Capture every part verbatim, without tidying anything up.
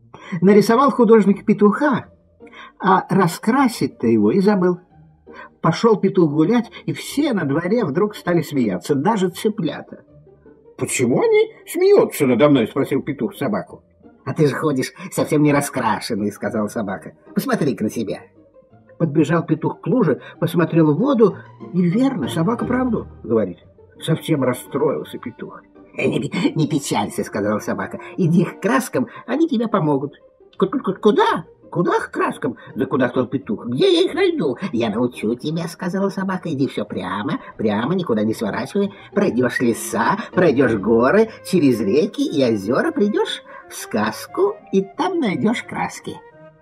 Нарисовал художник петуха, а раскрасить-то его и забыл. Пошел петух гулять, и все на дворе вдруг стали смеяться, даже цыплята. «Почему они смеются надо мной?» — спросил петух собаку. «А ты же ходишь совсем не раскрашенный», — сказала собака. «Посмотри-ка на себя». Подбежал петух к луже, посмотрел в воду, и верно, собака правду говорит. Совсем расстроился петух. «Не, не печалься», — сказала собака. «Иди к краскам, они тебе помогут». «Куда? Куда к краскам?» «Да куда сказал петух? Где я их найду?» «Я научу тебя», — сказала собака. «Иди все прямо, прямо, никуда не сворачивай. Пройдешь леса, пройдешь горы, через реки и озера придешь в сказку, и там найдешь краски».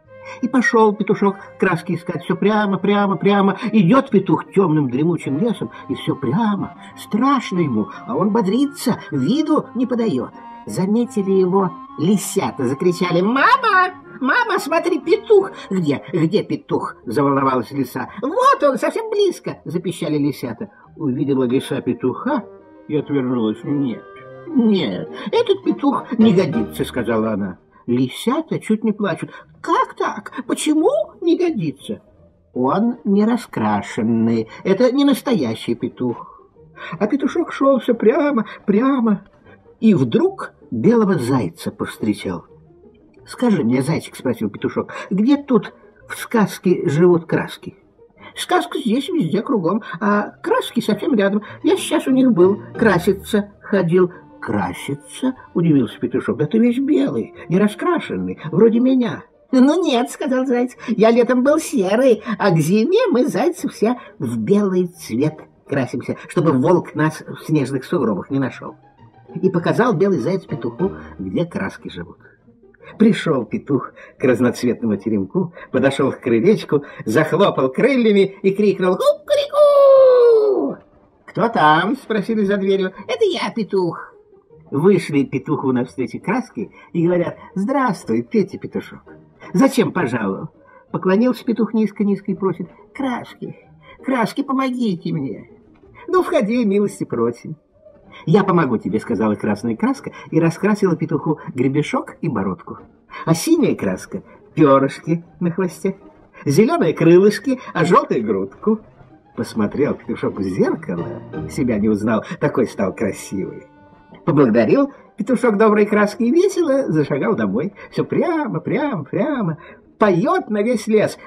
И пошел петушок краски искать. Все прямо, прямо, прямо. Идет петух темным дремучим лесом, и все прямо. Страшно ему, а он бодрится, виду не подает. Заметили его лисята, закричали: «Мама! Мама, смотри, петух!» «Где? Где петух?» — заволновалась лиса. «Вот он, совсем близко!» — запищали лисята. Увидела лиса петуха и отвернулась. «Нет, нет, этот петух не годится», — сказала она. Лисята чуть не плачут. «Как так? Почему не годится?» «Он не раскрашенный, это не настоящий петух». А петушок шел все прямо, прямо, и вдруг белого зайца повстречал. «Скажи мне, зайчик, — спросил петушок, — где тут в сказке живут краски?» «Сказка здесь везде кругом, а краски совсем рядом. Я сейчас у них был, краситься ходил». «Краситься?» — удивился петушок. «Да ты весь белый, не раскрашенный, вроде меня». «Ну нет, — сказал заяц, — я летом был серый, а к зиме мы, зайцы, все в белый цвет красимся, чтобы волк нас в снежных сугробах не нашел». И показал белый заяц петуху, где краски живут. Пришел петух к разноцветному теремку, подошел к крылечку, захлопал крыльями и крикнул: «Ку-ку-ку-ку!» «Кто там?» — спросили за дверью. «Это я, петух». Вышли петуху навстречу краски и говорят: «Здравствуй, Петя петушок». «Зачем пожаловал?» Поклонился петух низко-низко и просит: «Краски, краски, помогите мне». «Ну, входи, милости просим». «Я помогу тебе», — сказала красная краска и раскрасила петуху гребешок и бородку. А синяя краска — перышки на хвосте, зеленые крылышки, а желтую грудку. Посмотрел петушок в зеркало, себя не узнал, такой стал красивый. Поблагодарил петушок доброй краски и весело зашагал домой. Все прямо, прямо, прямо. Поет на весь лес: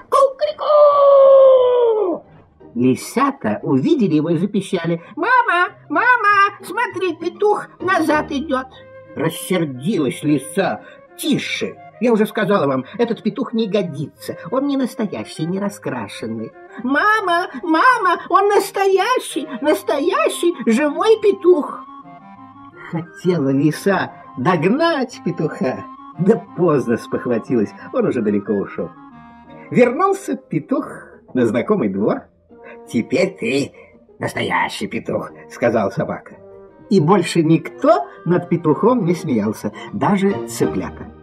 «Ку-ку-ку!» Лисята увидели его и запищали: «Мама, мама, смотри, петух назад идет». Рассердилась лиса: «Тише! Я уже сказала вам, этот петух не годится. Он не настоящий, не раскрашенный». «Мама, мама, он настоящий, настоящий живой петух». Хотела лиса догнать петуха, да поздно спохватилась, он уже далеко ушел. Вернулся петух на знакомый двор. «Теперь ты настоящий петух», — сказал собака. И больше никто над петухом не смеялся, даже цыплята.